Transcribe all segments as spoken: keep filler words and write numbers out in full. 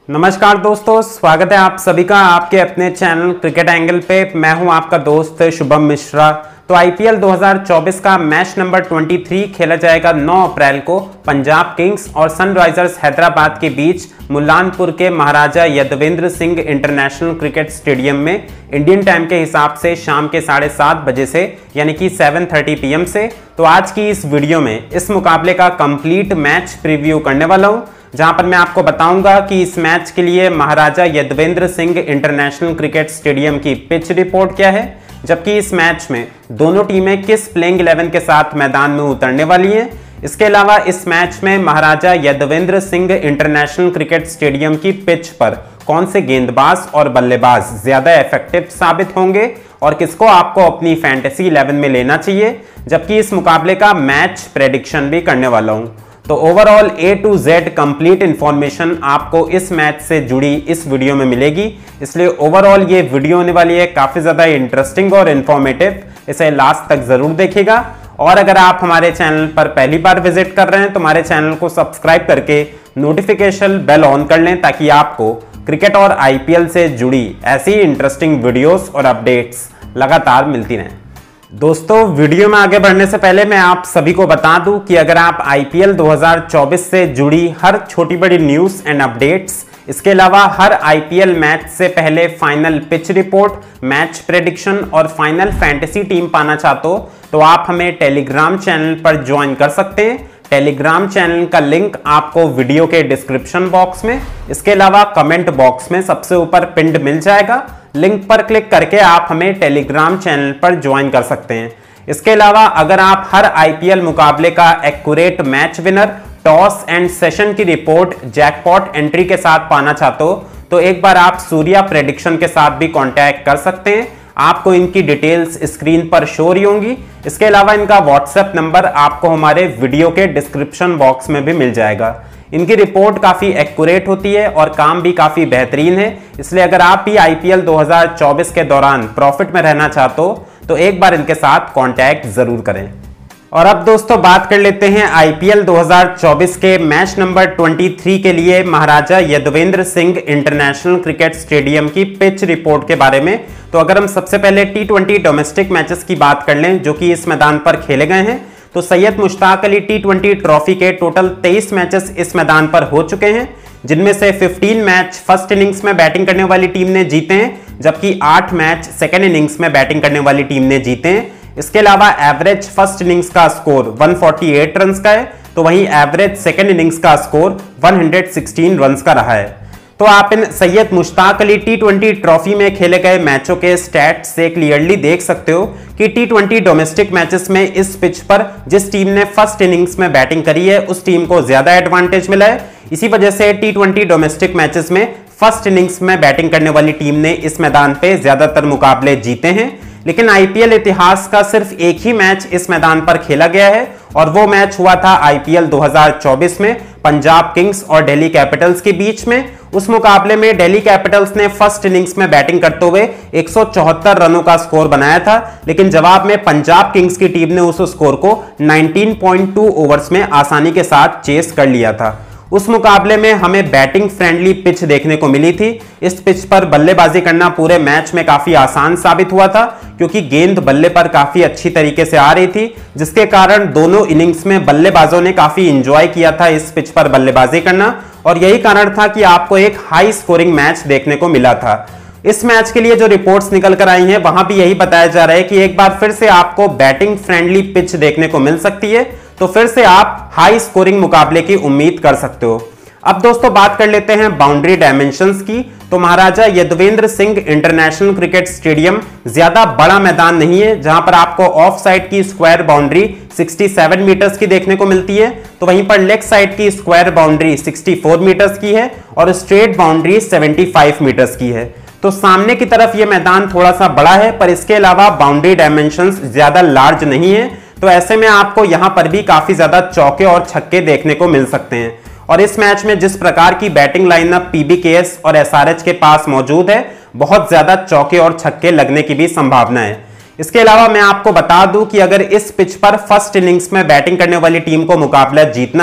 नमस्कार दोस्तों, स्वागत है आप सभी का आपके अपने चैनल क्रिकेट एंगल पे। मैं हूं आपका दोस्त शुभम मिश्रा। तो आईपीएल दो हज़ार चौबीस का मैच नंबर तेईस खेला जाएगा नौ अप्रैल को पंजाब किंग्स और सनराइजर्स हैदराबाद के बीच मुल्लानपुर के Maharaja यदवेंद्र Singh international cricket stadium में इंडियन टाइम के हिसाब से शाम के साढ़े सात बजे से यानी कि सात तीस पी एम से। तो आज की इस वीडियो में इस मुकाबले का कंप्लीट मैच प्रीव्यू करने वाला हूं, जहां पर मैं आपको बताऊंगा कि इस मैच के लिए Maharaja यदवेंद्र Singh international cricket stadium की पिच रिपोर्ट क्या है, जबकि इस मैच में दोनों टीमें किस प्लेइंग इलेवन के साथ मैदान में उतरने वाली हैं। इसके अलावा इस मैच में Maharaja यदवेंद्र Singh international cricket stadium की पिच पर कौन से गेंदबाज और बल्लेबाज ज्यादा इफेक्टिव साबित होंगे और किसको आपको अपनी फैंटेसी इलेवन में लेना चाहिए, जबकि इस मुकाबले का मैच प्रेडिक्शन भी करने वाला हूं। तो overall A to Z complete information आपको इस मैच से जुड़ी इस वीडियो में मिलेगी, इसलिए ओवरऑल ये वीडियो होने वाली है काफी ज्यादा इंटरेस्टिंग और इंफॉर्मेटिव। इसे लास्ट तक जरूर देखिएगा। और अगर आप हमारे चैनल पर पहली बार विजिट कर रहे हैं तो हमारे चैनल को सब्सक्राइब करके नोटिफिकेशन बेल ऑन कर लें, ताकि आपको क्रिकेट और आईपीएल से जुड़ी ऐसी इंटरेस्टिंग वीडियोस और अपडेट्स लगातार मिलती रहें। दोस्तों, वीडियो में आगे बढ़ने से पहले मैं आप सभी को बता दूं कि अगर आप आईपीएल दो हज़ार चौबीस से जुड़ी हर छोटी बड़ी न्यूज़ एंड अपडेट्स, इसके अलावा हर आईपीएल मैच से पहले final pitch report, match prediction और फाइनल फैंटेसी टीम पाना चाहते हो तो आप हमें टेलीग्राम चैनल पर ज्वाइन कर सकते हैं। टेलीग्राम चैनल का लिंक आपको वीडियो के डिस्क्रिप्शन बॉक्स में, इसके अलावा कमेंट बॉक्स में सबसे ऊपर पिंड मिल जाएगा। लिंक पर क्लिक करके आप हमें टेलीग्राम चैनल पर ज्वाइन कर सकते हैं। इसके अलावा अगर आप हर आईपीएल मुकाबले का accurate match winner, toss and session की रिपोर्ट जैकपॉट एंट्री के साथ पाना चाहते हो तो एक बार आप सूर्या प्रेडिक्शन के साथ भी कांटेक्ट कर सकते हैं। आपको इनकी डिटेल्स स्क्रीन पर शो रही होंगी। इसके अलावा इनका व्हाट्सएप नंबर आपको हमारे वीडियो के डिस्क्रिप्शन बॉक्स में भी मिल जाएगा। इनकी रिपोर्ट काफी एक्यूरेट होती है और काम भी काफी बेहतरीन है, इसलिए अगर आप भी आईपीएल दो हज़ार चौबीस के दौरान प्रॉफिट में रहना चाहते हो तो एक बार इनके साथ कांटेक्ट जरूर करें। और अब दोस्तों बात कर लेते हैं आईपीएल दो हज़ार चौबीस के मैच नंबर तेईस के लिए Maharaja यदवेंद्र Singh international cricket stadium की पिच रिपोर्ट के बारे में। तो अगर हम सबसे पहले टी ट्वेंटी डोमेस्टिक मैचेस की बात कर लें जो कि इस मैदान पर खेले गए हैं, तो Syed Mushtaq Ali T twenty trophy के टोटल तेईस मैचेस इस मैदान पर हो चुके हैं, जिनमें से पंद्रह मैच फर्स्ट इनिंग्स में बैटिंग करने वाली टीम ने जीते हैं, जबकि आठ मैच सेकेंड इनिंग्स में बैटिंग करने वाली टीम ने जीते हैं। इसके अलावा एवरेज फर्स्ट इनिंग्स का स्कोर एक सौ अड़तालीस रन्स का है, तो वहीं एवरेज सेकेंड इनिंग्स का स्कोर एक सौ सोलह रन्स का रहा है। तो आप इन Syed Mushtaq Ali T twenty trophy में खेले गए मैचों के स्टैट्स से क्लियरली देख सकते हो कि टी ट्वेंटी डोमेस्टिक मैचेस में इस पिच पर जिस टीम ने फर्स्ट इनिंग्स में बैटिंग करी है उस टीम को ज्यादा एडवांटेज मिला है। इसी वजह से टी ट्वेंटी डोमेस्टिक मैचेस में फर्स्ट इनिंग्स में बैटिंग करने वाली टीम ने इस मैदान पे ज्यादातर मुकाबले जीते हैं। लेकिन आईपीएल इतिहास का सिर्फ एक ही मैच इस मैदान पर खेला गया है और वो मैच हुआ था आईपीएल दो हज़ार चौबीस में पंजाब किंग्स और दिल्ली कैपिटल्स के बीच में। उस मुकाबले में दिल्ली कैपिटल्स ने फर्स्ट इनिंग्स में बैटिंग करते हुए एक सौ चौहत्तर रनों का स्कोर बनाया था, लेकिन जवाब में पंजाब किंग्स की टीम ने उस स्कोर को उन्नीस पॉइंट दो ओवर्स में आसानी के साथ चेस कर लिया था। उस मुकाबले में हमें बैटिंग फ्रेंडली पिच देखने को मिली थी। इस पिच पर बल्लेबाजी करना पूरे मैच में काफी आसान साबित हुआ था, क्योंकि गेंद बल्ले पर काफी अच्छी तरीके से आ रही थी, जिसके कारण दोनों इनिंग्स में बल्लेबाजों ने काफी एंजॉय किया था इस पिच पर बल्लेबाजी करना, और यही कारण था कि आपको एक हाई स्कोरिंग मैच देखने को मिला था। इस मैच के लिए जो रिपोर्ट्स निकल कर आई हैं वहां भी यही बताया जा रहा है कि एक बार फिर से आपको बैटिंग फ्रेंडली पिच देखने को मिल सकती है, तो फिर से आप हाई स्कोरिंग मुकाबले की उम्मीद कर सकते हो। अब दोस्तों बात कर लेते हैं बाउंड्री डायमेंशंस की। तो Maharaja यदवेंद्र Singh international cricket stadium ज्यादा बड़ा मैदान नहीं है, जहां पर आपको ऑफ साइड की स्क्वायर बाउंड्री सड़सठ मीटर्स की देखने को मिलती है, तो वहीं पर लेग साइड की स्क्वायर बाउंड्री चौंसठ मीटर्स की है और स्ट्रेट बाउंड्री पचहत्तर मीटर्स की है। तो सामने की तरफ यह मैदान थोड़ा सा बड़ा है, पर इसके अलावा बाउंड्री डायमेंशंस ज्यादा लार्ज नहीं है, तो ऐसे में आपको यहां पर भी काफी ज्यादा चौके और छक्के देखने को मिल सकते हैं। और इस मैच में जिस प्रकार की बैटिंग लाइनअप पीबीकेएस और एसआरएच के पास मौजूद है, बहुत ज्यादा चौके और छक्के लगने की भी संभावना है। इसके अलावा मैं आपको बता दूं कि अगर इस पिच पर फर्स्ट इनिंग्स में बैटिंग करने वाली टीम को मुकाबला जीतना है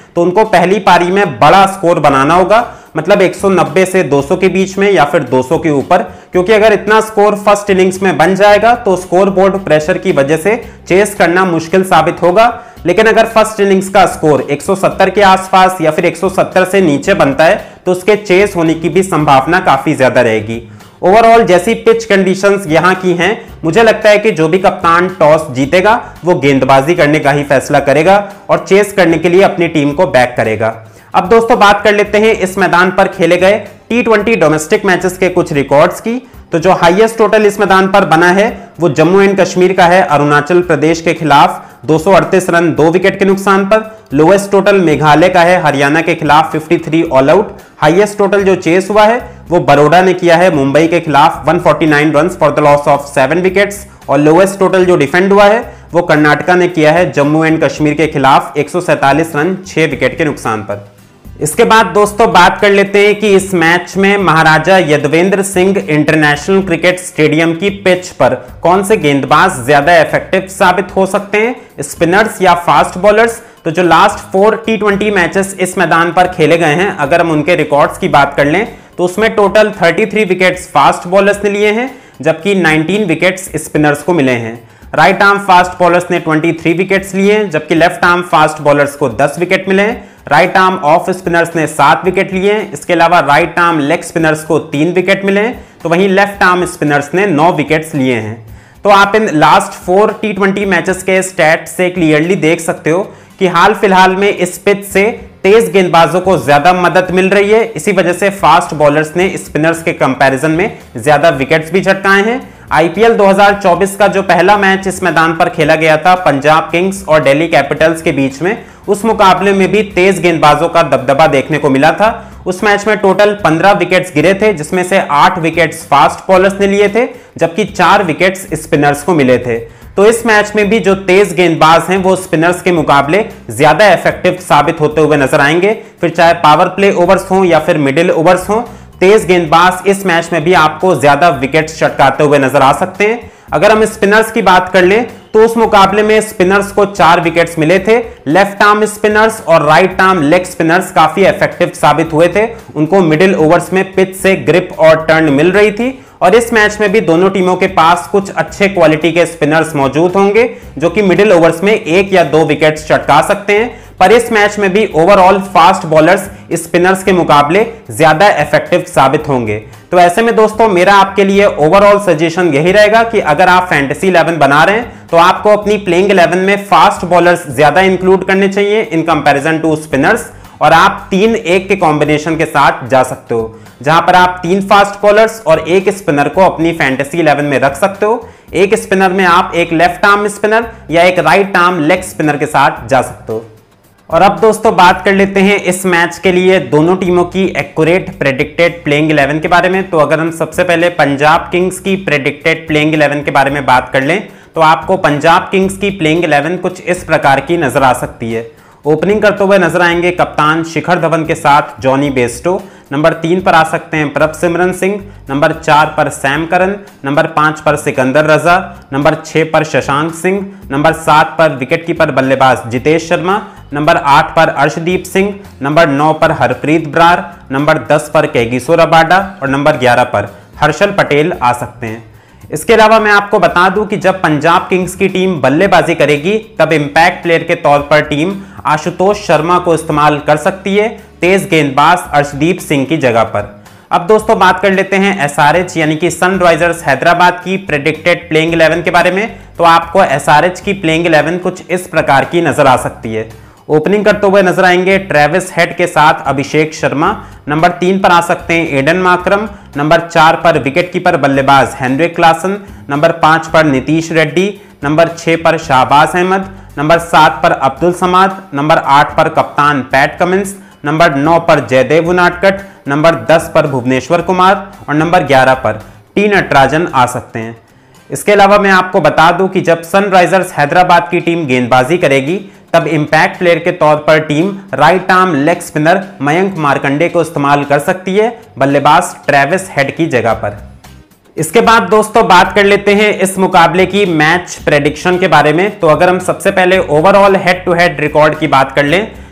तो उनको पहली पारी में बड़ा स्कोर बनाना होगा, मतलब एक सौ नब्बे से दो सौ के बीच में या फिर दो सौ के ऊपर, क्योंकि अगर इतना स्कोर फर्स्ट इनिंग्स में बन जाएगा तो स्कोर बोर्ड प्रेशर की वजह से चेस करना मुश्किल साबित होगा। लेकिन अगर फर्स्ट इनिंग्स का स्कोर एक सौ सत्तर के आसपास या फिर एक सौ सत्तर से नीचे बनता है तो उसके चेस होने की भी संभावना काफी ज्यादा रहेगी। ओवरऑल जैसी पिच कंडीशंस यहां की हैं, मुझे लगता है कि जो भी कप्तान टॉस जीतेगा वो गेंदबाजी करने का ही फैसला करेगा और चेस करने के लिए अपनी टीम को बैक करेगा। अब दोस्तों बात कर लेते हैं इस मैदान पर खेले गए टी ट्वेंटी डोमेस्टिक मैचेस के कुछ रिकॉर्ड्स की। तो जो हाईएस्ट टोटल इस मैदान पर बना है वो जम्मू एंड कश्मीर का है अरुणाचल प्रदेश के खिलाफ दो सौ अड़तीस रन दो विकेट के नुकसान पर। लोएस्ट टोटल मेघालय का है हरियाणा के खिलाफ तिरेपन ऑल आउट। हाईएस्ट टोटल जो चेस हुआ है वो बड़ौदा ने किया है मुंबई के खिलाफ एक सौ उनचास run for the loss of seven wickets. और लोएस्ट टोटल जो डिफेंड हुआ है वो कर्नाटका ने किया है जम्मू एंड कश्मीर के खिलाफ एक सौ सैंतालीस रन छह विकेट के नुकसान पर। इसके बाद दोस्तों बात कर लेते हैं कि इस मैच में Maharaja यदवेंद्र Singh international cricket stadium की पिच पर कौन से गेंदबाज ज्यादा इफेक्टिव साबित हो सकते हैं, स्पिनर्स या फास्ट बॉलर्स। तो जो last four T twenty matches इस मैदान पर खेले गए हैं, अगर हम उनके रिकॉर्ड्स की बात कर लें तो उसमें टोटल तैंतीस विकेट्स फास्ट बॉलर्स ने लिए हैं जबकि उन्नीस विकेट्स स्पिनर्स को मिले हैं। राइट आर्म फास्ट बॉलर्स ने तेईस विकेट्स लिए जबकि लेफ्ट आर्म फास्ट बॉलर्स को दस विकेट मिले हैं। राइट आर्म ऑफ स्पिनर्स ने सात विकेट लिए हैं। इसके अलावा राइट आर्म लेग स्पिनर्स को तीन विकेट मिले हैं, तो वहीं लेफ्ट आर्म स्पिनर्स ने नौ विकेट्स लिए हैं। तो आप इन last four T twenty matches के स्टैट से क्लियरली देख सकते हो कि हाल फिलहाल में इस पिच से तेज गेंदबाजों को ज्यादा मदद मिल रही है। इसी वजह से फास्ट बॉलर्स ने स्पिनर्स के कंपैरिजन में ज्यादा विकेट्स भी झटकाए हैं। आईपीएल दो हज़ार चौबीस का जो पहला मैच इस मैदान पर खेला गया था पंजाब किंग्स और दिल्ली कैपिटल्स के बीच में, उस मुकाबले में भी तेज गेंदबाजों का दबदबा देखने को मिला था। उस मैच में टोटल पंद्रह विकेट्स गिरे थे जिसमें से आठ विकेट्स फास्ट बॉलर्स ने लिए थे जबकि चार विकेट्स स्पिनर्स को मिले थे। तो इस मैच में भी जो तेज गेंदबाज हैं वो स्पिनर्स के मुकाबले ज्यादा इफेक्टिव साबित होते हुए नजर आएंगे। फिर चाहे पावर प्ले ओवर्स हों या फिर मिडिल ओवर्स हों, तेज गेंदबाज इस मैच में भी आपको ज्यादा विकेट्स चटकाते हुए नजर आ सकते हैं। अगर हम स्पिनर्स की बात कर लें तो उस मुकाबले में स्पिनर्स को चार विकेट्स मिले थे। लेफ्ट आर्म स्पिनर्स और राइट आर्म लेग स्पिनर्स काफी इफेक्टिव साबित हुए थे, उनको मिडिल ओवर्स में पिच से ग्रिप और टर्न मिल रही थी। और इस मैच में भी दोनों टीमों के पास कुछ अच्छे क्वालिटी के स्पिनर्स मौजूद होंगे जो कि मिडिल ओवर्स में एक या दो विकेट्स चटका सकते हैं। पर इस मैच में भी ओवरऑल फास्ट बॉलर्स स्पिनर्स के मुकाबले ज्यादा इफेक्टिव साबित होंगे। तो ऐसे में दोस्तों मेरा आपके लिए ओवरऑल सजेशन यही रहेगा कि अगर आप फैंटेसी इलेवन बना रहे हैं तो आपको अपनी प्लेइंग इलेवन में फास्ट बॉलर्स ज्यादा इंक्लूड करने चाहिए इन कंपैरिजन टू स्पिनर्स, और आप तीन एक के कॉम्बिनेशन के साथ जा सकते हो जहां पर आप तीन फास्ट बॉलर्स और एक स्पिनर को अपनी फैंटेसी इलेवन में रख सकते हो। एक स्पिनर में आप एक लेफ्ट आर्म स्पिनर या एक राइट आर्म लेग स्पिनर के साथ जा सकते हो। और अब दोस्तों बात कर लेते हैं इस मैच के लिए दोनों टीमों की एक्यूरेट प्रेडिक्टेड प्लेइंग इलेवन के बारे में। तो अगर हम सबसे पहले पंजाब किंग्स की प्रेडिक्टेड प्लेइंग इलेवन के बारे में बात कर लें तो आपको पंजाब किंग्स की प्लेइंग इलेवन कुछ इस प्रकार की नजर आ सकती है। ओपनिंग करते हुए नजर आएंगे कप्तान शिखर धवन के साथ जॉनी बेस्टो। नंबर तीन पर आ सकते हैं प्रभसिमरन सिंह। नंबर चार पर सैम करन। नंबर पांच पर सिकंदर रजा। नंबर छह पर शशांक सिंह। नंबर सात पर विकेटकीपर बल्लेबाज जितेश शर्मा। नंबर आठ पर अर्शदीप सिंह। नंबर नौ पर हरप्रीत ब्रार। नंबर दस पर कैगिसो रबाडा और नंबर ग्यारह पर हर्षल पटेल आ सकते हैं। इसके अलावा मैं आपको बता दूं कि जब पंजाब किंग्स की टीम बल्लेबाजी करेगी तब इंपैक्ट प्लेयर के तौर पर टीम आशुतोष शर्मा को इस्तेमाल कर सकती है तेज गेंदबाज अर्शदीप सिंह की जगह पर। अब दोस्तों बात कर लेते हैं एसआरएच यानी कि सनराइजर्स हैदराबाद की प्रेडिक्टेड प्लेइंग इलेवन के बारे में। तो आपको एसआरएच की प्लेइंग इलेवन कुछ इस प्रकार की नजर आ सकती है। ओपनिंग करते हुए नजर आएंगे ट्रेविस हेड के साथ अभिषेक शर्मा। नंबर तीन पर आ सकते हैं एडन माकरम। नंबर चार पर विकेटकीपर बल्लेबाज हेनरिक क्लासन। नंबर पांच पर नीतीश रेड्डी। नंबर छह पर शाहबाज अहमद। नंबर सात पर अब्दुल समाद। नंबर आठ पर कप्तान पैट कमिंस। नंबर नौ पर जयदेव उनादकट। नंबर दस पर भुवनेश्वर कुमार और नंबर ग्यारह पर टी नटराजन आ सकते हैं। इसके अलावा मैं आपको बता दूं कि जब सनराइजर्स हैदराबाद की टीम गेंदबाजी करेगी तब इंपैक्ट प्लेयर के तौर पर team right arm leg spinner Mayank Markande को इस्तेमाल कर सकती है बल्लेबाज ट्रेविस हेड की जगह पर। इसके बाद दोस्तों बात कर लेते हैं इस मुकाबले की मैच प्रेडिक्शन के बारे में। तो अगर हम सबसे पहले overall head to head record की बात कर लें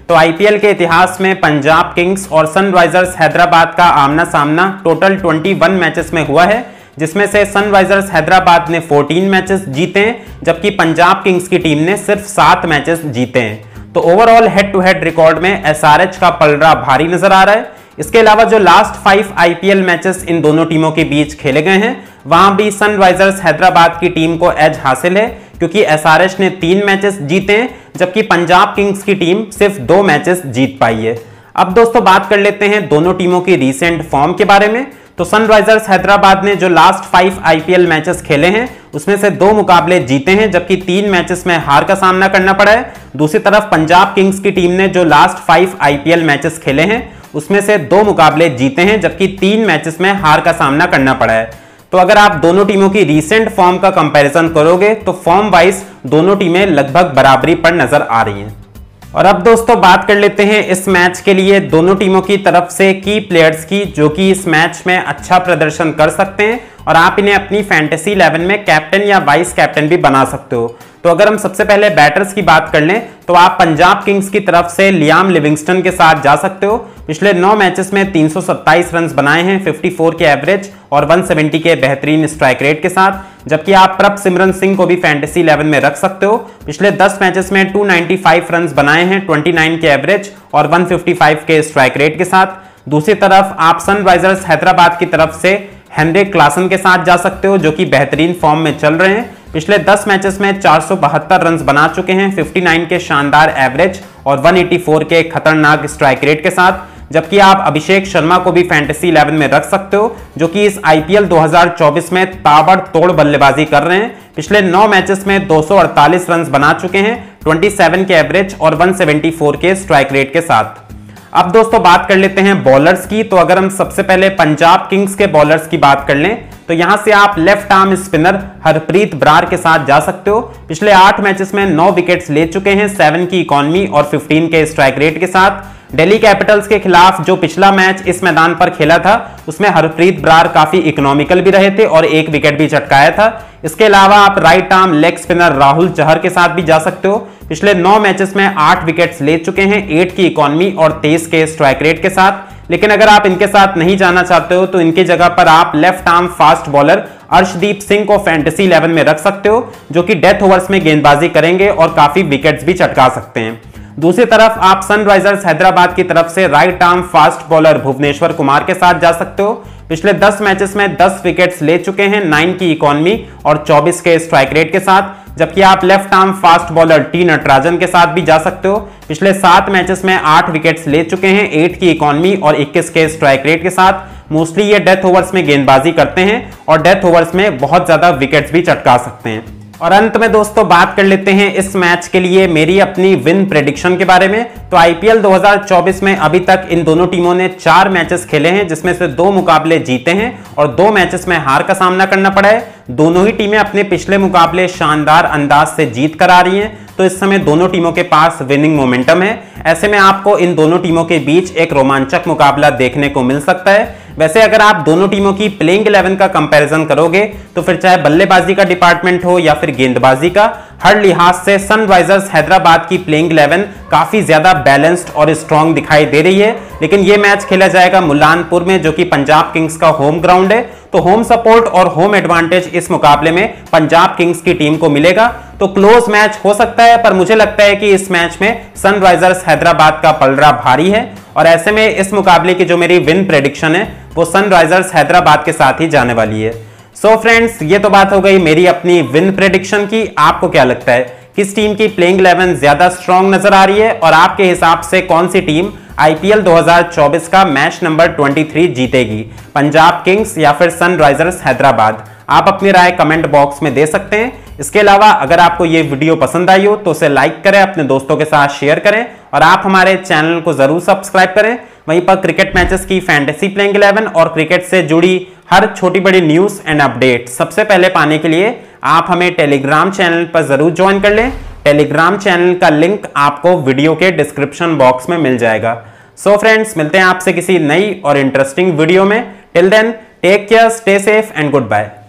तो आईपीएल के इतिहास में पंजाब किंग्स और सनराइजर्स हैदराबाद का आमना सामना टोटल इक्कीस मैचेस में हुआ है, जिसमें से सनराइजर्स हैदराबाद ने चौदह मैचेस जीते हैं, जबकि पंजाब किंग्स की टीम ने सिर्फ सात मैचेस जीते हैं। तो overall head to head record में एसआरएच का पलड़ा भारी नजर आ रहा है। इसके अलावा जो लास्ट फाइव आईपीएल मैचेस इन दोनों टीमों के बीच खेले गए हैं, वहां भी सनराइजर्स हैदराबाद की टीम को एज हासिल है, क्योंकि एसआरएच ने तीन मैचेस जीते हैं, जबकि पंजाब किंग्स की टीम सिर्फ दो मैचेस जीत पाई है। अब दोस्तों बात कर लेते हैं दोनों टीमों की रीसेंट फॉर्म के बारे में। तो सनराइजर्स हैदराबाद ने जो लास्ट फाइव आईपीएल मैचेस खेले हैं, उसमें से दो मुकाबले जीते हैं, जबकि तीन मैचेस में हार का सामना करना पड़ा है। दूसरी तरफ पंजाब किंग्स की टीम ने जो लास्ट फाइव आईपीएल मैचेस खेले हैं, उसमें से दो मुकाबले जीते हैं, जबकि तीन मैचेस में हार का सामना करना पड़ा है। तो अगर आप दोनों टीमों की रीसेंट फॉर्म का कंपैरिजन करोगे तो फॉर्म वाइज दोनों टीमें लगभग बराबरी पर नजर आ रही हैं। और अब दोस्तों बात कर लेते हैं इस मैच के लिए दोनों टीमों की तरफ से की प्लेयर्स की, जो कि इस मैच में अच्छा प्रदर्शन कर सकते हैं और आप इन्हें अपनी फैंटेसी इलेवन में कैप्टन या वाइस कैप्टन भी बना सकते हो। तो अगर हम सबसे पहले बैटर्स की बात कर लें तो आप पंजाब किंग्स की तरफ से लियाम लिविंगस्टन के साथ जा सकते हो। पिछले नौ मैचेस में तीन सौ सत्ताईस रन बनाए हैं चौवन के एवरेज और एक सौ सत्तर के बेहतरीन स्ट्राइक रेट के साथ, जबकि आप प्रभसिमरन सिंह को भी फैंटेसी इलेवन में रख सकते हो। पिछले दस मैचेस में दो सौ पचानवे रन बनाए हैं उनतीस के एवरेज और एक सौ पचपन के स्ट्राइक रेट के साथ। दूसरी तरफ आप सनराइजर्स हैदराबाद की तरफ से हेनरिक क्लासन के साथ जा सकते हो, जो कि बेहतरीन फॉर्म में चल रहे हैं। पिछले दस मैचेस में चार सौ बहत्तर रन बना चुके हैं उनसठ के शानदार एवरेज और एक सौ चौरासी के खतरनाक स्ट्राइक रेट के साथ, जबकि आप अभिषेक शर्मा को भी फैंटेसी इलेवन में रख सकते हो, जो कि इस आईपीएल दो हज़ार चौबीस में ताबड़तोड़ बल्लेबाजी कर रहे हैं। पिछले नौ मैचेस में दो सौ अड़तालीस रन बना चुके हैं सत्ताईस के एवरेज और एक सौ चौहत्तर के स्ट्राइक रेट के साथ। अब दोस्तों बात कर लेते हैं बॉलर्स की। तो अगर हम सबसे पहले पंजाब किंग्स के बॉलर्स की बात कर लें तो यहां से आप left arm spinner Harpreet Brar के साथ जा सकते हो। पिछले आठ मैचेस में नौ विकेट्स ले चुके हैं, सात की इकॉनमी और पंद्रह के स्ट्राइक रेट के साथ। दिल्ली कैपिटल्स के खिलाफ जो पिछला मैच इस मैदान पर खेला था, उसमें हरप्रीत बरार काफी इकोनॉमिकल भी रहे थे और एक विकेट भी चटकाया था। इसके अलावा आप right arm leg spinner Rahul Chahar के साथ भी जा सकते हो। पिछले नौ मैचेस में आठ विकेट्स ले चुके हैं, आठ की इकॉनमी और तेईस के स्ट्राइक रेट के साथ। लेकिन अगर आप इनके साथ नहीं जाना चाहते हो तो इनकी जगह पर आप left arm fast bowler Arshdeep Singh को फैंटेसी इलेवन में रख सकते हो, जो कि डेथ ओवर्स में गेंदबाजी करेंगे और काफी विकेट्स भी चटका सकते हैं। दूसरी तरफ आप सनराइजर्स हैदराबाद की तरफ से right arm fast bowler Bhuvneshwar Kumar के साथ जा सकते हो। पिछले दस मैचेस में दस विकेट्स ले चुके हैं, नौ की इकॉनमी और चौबीस के स्ट्राइक रेट के साथ, जबकि आप left arm fast bowler T Natarajan के साथ भी जा सकते हो। पिछले सात मैचेस में आठ विकेट्स ले चुके हैं, आठ की इकॉनमी और इक्कीस के स्ट्राइक रेट के साथ। मोस्टली ये डेथ ओवर्स में गेंदबाजी करते हैं और डेथ ओवर्स में बहुत ज्यादा विकेट्स भी चटका सकते हैं। और अंत में दोस्तों बात कर लेते हैं इस मैच के लिए मेरी अपनी विन प्रेडिक्शन के बारे में। तो आईपीएल दो हज़ार चौबीस में अभी तक इन दोनों टीमों ने चार मैचेस खेले हैं, जिसमें से दो मुकाबले जीते हैं और दो मैचेस में हार का सामना करना पड़ा है। दोनों ही टीमें अपने पिछले मुकाबले शानदार अंदाज से जीत कर आ रही हैं, तो इस समय दोनों टीमों के पास विनिंग मोमेंटम है। ऐसे में आपको इन दोनों टीमों के बीच एक रोमांचक मुकाबला देखने को मिल सकता है। वैसे अगर आप दोनों टीमों की प्लेइंग इलेवन का कंपैरिजन करोगे तो फिर चाहे बल्लेबाजी का डिपार्टमेंट हो या फिर गेंदबाजी का, हर लिहाज से सनराइजर्स हैदराबाद की प्लेइंग इलेवन काफी ज्यादा बैलेंस्ड और स्ट्रांग दिखाई दे रही है। लेकिन यह मैच खेला जाएगा मुल्लानपुर में, जो कि पंजाब किंग्स का होम ग्राउंड है, तो होम सपोर्ट और होम एडवांटेज इस मुकाबले में पंजाब किंग्स की टीम को मिलेगा। तो क्लोज मैच हो सकता है, पर मुझे लगता है कि इस मैच में सनराइजर्स हैदराबाद का पलड़ा भारी है और ऐसे में इस मुकाबले की जो मेरी विन प्रेडिक्शन है वो सनराइजर्स हैदराबाद के साथ ही जाने वाली है। सो so फ्रेंड्स, ये तो बात हो गई मेरी अपनी विन प्रेडिक्शन की। आपको क्या लगता है, किस टीम की प्लेइंग इलेवन ज्यादा स्ट्रांग नजर आ रही है और आपके हिसाब से कौन सी टीम आईपीएल दो हज़ार चौबीस का मैच नंबर तेईस जीतेगी, पंजाब किंग्स या फिर सनराइजर्स हैदराबाद? आप अपनी राय कमेंट बॉक्स में दे सकते हैं। इसके अलावा अगर आपको ये वीडियो पसंद आई हो तो उसे लाइक करें, अपने दोस्तों के साथ शेयर करें और आप हमारे चैनल को जरूर सब्सक्राइब करें। वहीं पर क्रिकेट मैचेस की फैंटेसी प्लेइंग इलेवन और क्रिकेट से जुड़ी हर छोटी बड़ी न्यूज एंड अपडेट सबसे पहले पाने के लिए आप हमें टेलीग्राम चैनल पर जरूर ज्वाइन कर लें। टेलीग्राम चैनल का लिंक आपको वीडियो के डिस्क्रिप्शन बॉक्स में मिल जाएगा। सो so फ्रेंड्स, मिलते हैं आपसे किसी नई और इंटरेस्टिंग वीडियो में। Till then, take care, stay safe and good bye.